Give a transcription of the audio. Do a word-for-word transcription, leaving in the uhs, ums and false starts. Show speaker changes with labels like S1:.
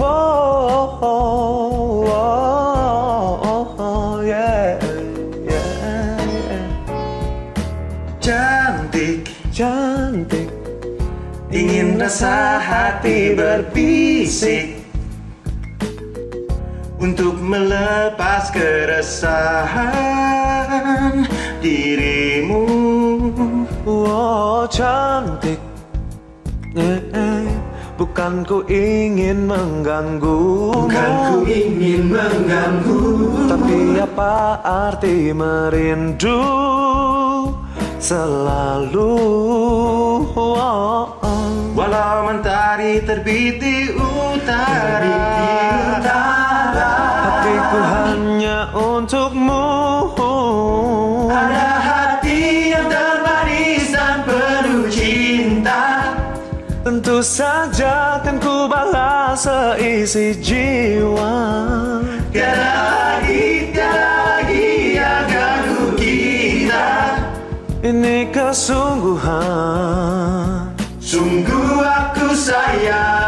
S1: oh, oh, oh, oh, yeah, yeah, yeah.
S2: Cantik,
S1: cantik,
S2: ingin rasa hati berbisik untuk melepas keresahan dirimu.
S1: Oh, cantik, eh, eh. Bukan ku ingin mengganggu,
S2: Bukan ku ingin mengganggu,
S1: tapi apa arti merindu selalu, oh, oh.
S2: walau mentari terbit di utara,
S1: hatiku hanya untukmu.
S2: ada hati yang termanis dan penuh cinta.
S1: Tentu saja kan ku balas seisi jiwa.
S2: Tiada lagi, tiada lagi yang ganggu kita.
S1: Ini kesungguhan,
S2: Sungguh aku sayang.